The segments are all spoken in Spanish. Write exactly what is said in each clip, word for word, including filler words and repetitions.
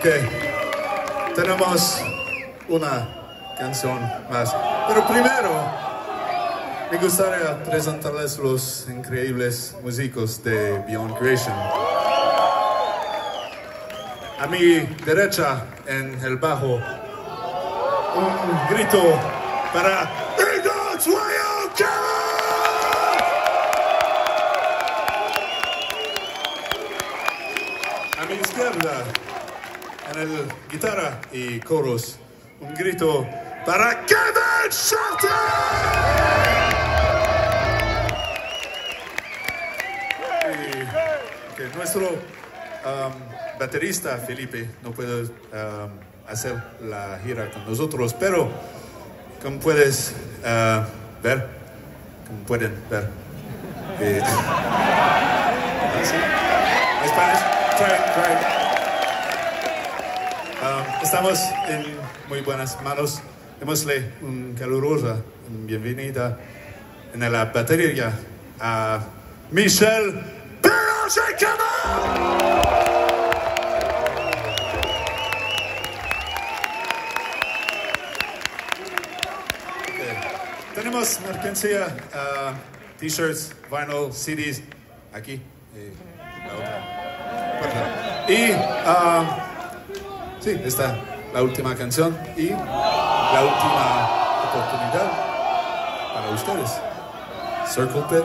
tenemos una canción más. Pero primero, me gustaría presentarles los increíbles músicos de Beyond Creation. A mi derecha, en el bajo, un grito para Eagles Wildcat. A mi izquierda, en el guitarra y coros, un grito para Kevin Shelton. Y okay, nuestro um, baterista Felipe no puede um, hacer la gira con nosotros, pero como puedes uh, ver, como pueden ver, eh, Spanish, try, try. Um, estamos en muy buenas manos. Démosle un calurosa bienvenida en la batería a Michel Perros-Cama. Tenemos mercancía, uh, t-shirts, vinyl, C Ds, aquí, eh, la otra. Y, uh, sí, esta la última canción y la última oportunidad para ustedes. Circle Pit,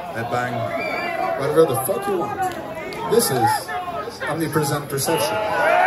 Headbang, whatever the fuck you want. This is Omnipresent Perception.